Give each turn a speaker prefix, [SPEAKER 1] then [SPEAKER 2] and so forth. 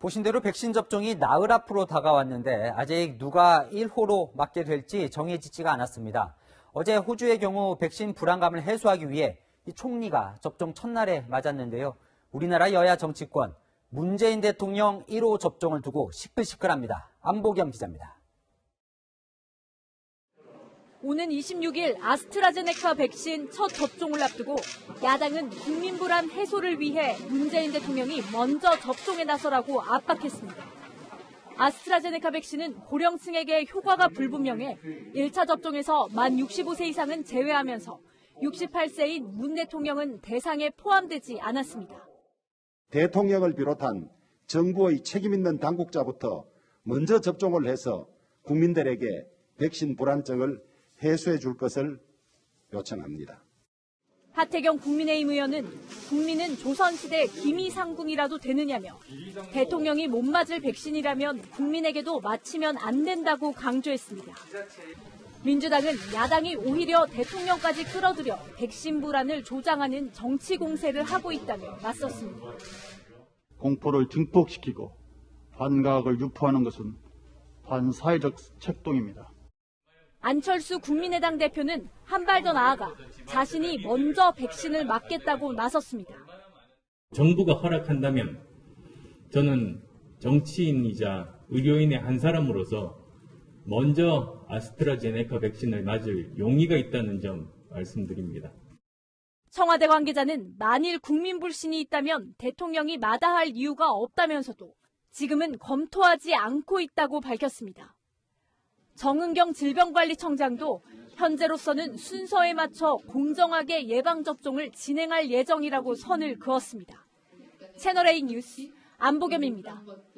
[SPEAKER 1] 보신 대로 백신 접종이 나흘 앞으로 다가왔는데 아직 누가 1호로 맞게 될지 정해지지가 않았습니다. 어제 호주의 경우 백신 불안감을 해소하기 위해 이 총리가 접종 첫날에 맞았는데요. 우리나라 여야 정치권, 문재인 대통령 1호 접종을 두고 시끌시끌합니다. 안보경 기자입니다.
[SPEAKER 2] 오는 26일 아스트라제네카 백신 첫 접종을 앞두고 야당은 국민 불안 해소를 위해 문재인 대통령이 먼저 접종에 나서라고 압박했습니다. 아스트라제네카 백신은 고령층에게 효과가 불분명해 1차 접종에서 만 65세 이상은 제외하면서 68세인 문 대통령은 대상에 포함되지 않았습니다.
[SPEAKER 3] 대통령을 비롯한 정부의 책임 있는 당국자부터 먼저 접종을 해서 국민들에게 백신 불안증을 해소해 줄 것을 요청합니다.
[SPEAKER 2] 하태경 국민의힘 의원은 국민은 조선시대 기미상궁이라도 되느냐며 대통령이 못 맞을 백신이라면 국민에게도 맞히면 안 된다고 강조했습니다. 민주당은 야당이 오히려 대통령까지 끌어들여 백신 불안을 조장하는 정치 공세를 하고 있다며 맞섰습니다.
[SPEAKER 4] 공포를 증폭시키고 반각을 유포하는 것은 반사회적 책동입니다.
[SPEAKER 2] 안철수 국민의당 대표는 한 발 더 나아가 자신이 먼저 백신을 맞겠다고 나섰습니다.
[SPEAKER 5] 정부가 허락한다면 저는 정치인이자 의료인의 한 사람으로서 먼저 아스트라제네카 백신을 맞을 용의가 있다는 점 말씀드립니다.
[SPEAKER 2] 청와대 관계자는 만일 국민 불신이 있다면 대통령이 마다할 이유가 없다면서도 지금은 검토하지 않고 있다고 밝혔습니다. 정은경 질병관리청장도 현재로서는 순서에 맞춰 공정하게 예방접종을 진행할 예정이라고 선을 그었습니다. 채널A 뉴스 안보겸입니다.